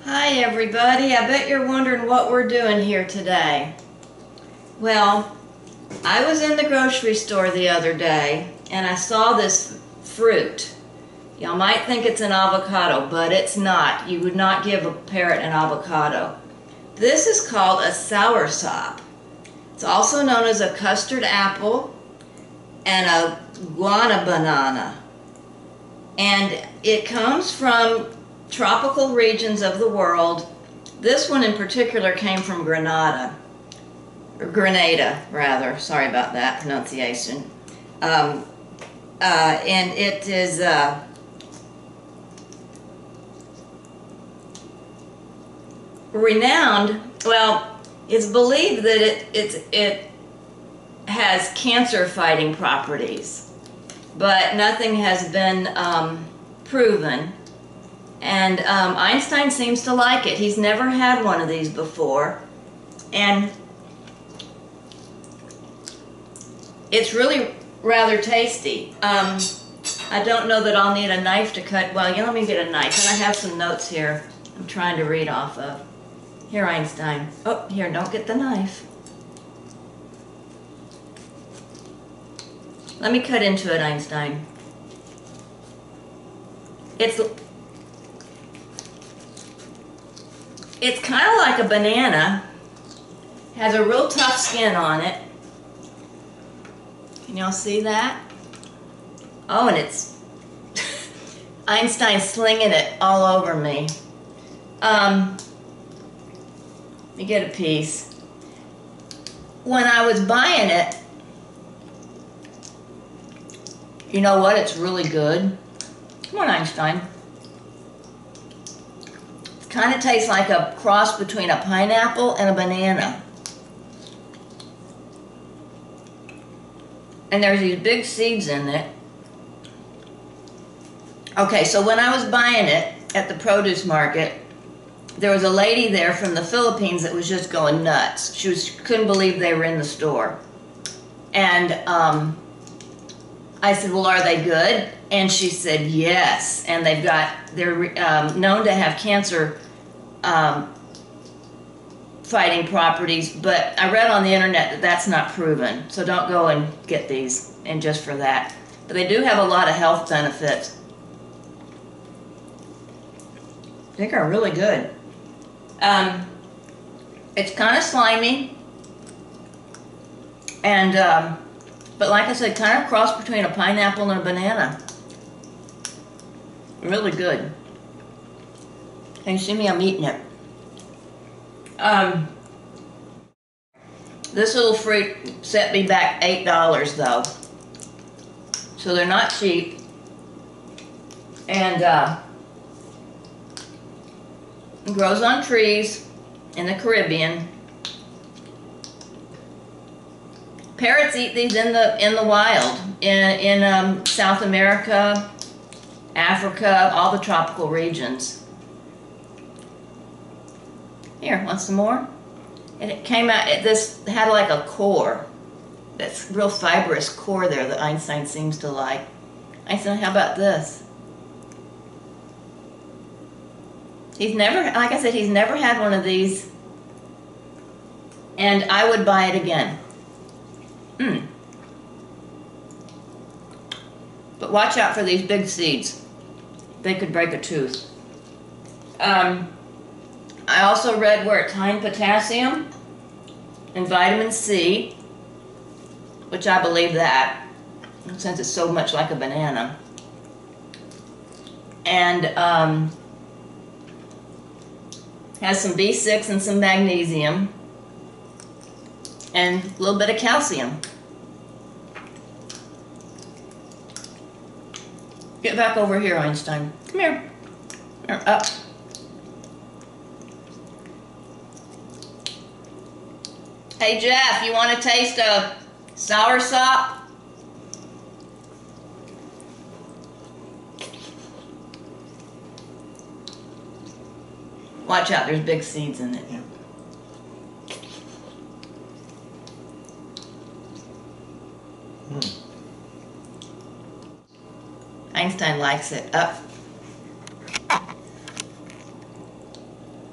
Hi everybody, I bet you're wondering what we're doing here today. Well, I was in the grocery store the other day and I saw this fruit. Y'all might think it's an avocado, but it's not. You would not give a parrot an avocado. This is called a soursop. It's also known as a custard apple and a guanábana. And it comes from tropical regions of the world. This one in particular came from Grenada rather. Sorry about that pronunciation. And it is renowned. Well, it's believed that it has cancer-fighting properties, but nothing has been proven. And Einstein seems to like it. He's never had one of these before. And it's really rather tasty. I don't know that I'll need a knife to cut. Well, yeah, let me get a knife. And I have some notes here I'm trying to read off of. Here, Einstein. Oh, here, don't get the knife. Let me cut into it, Einstein. It's kind of like a banana. Has a real tough skin on it. Can y'all see that? Oh, and it's Einstein slinging it all over me. Let me get a piece. When I was buying it, you know what? It's really good. Come on, Einstein. Kind of tastes like a cross between a pineapple and a banana. And there's these big seeds in it. Okay, so when I was buying it at the produce market, there was a lady there from the Philippines that was just going nuts. She couldn't believe they were in the store. And I said, well, are they good? And she said, yes. And they're known to have cancer fighting properties, but I read on the internet that that's not proven. So don't go and get these, and just for that. But they do have a lot of health benefits. I think are really good. It's kind of slimy, and but like I said, kind of cross between a pineapple and a banana. Really good. Can you see me? I'm eating it. This little fruit set me back $8 though. So they're not cheap. And it grows on trees in the Caribbean. Parrots eat these in the wild in South America, Africa, all the tropical regions. Here, want some more? And it came out. This had like a core, that's real fibrous core there that Einstein seems to like. Einstein, how about this? He's never, like I said, he's never had one of these, and I would buy it again. But watch out for these big seeds. They could break a tooth. I also read where it's high in potassium and vitamin C, which I believe that, since it's so much like a banana. And has some B6 and some magnesium and a little bit of calcium. Get back over here, Einstein. Come here. Here, up. Hey Jeff, you want to taste a soursop? Watch out, there's big seeds in it. Yeah. Einstein likes it. Up.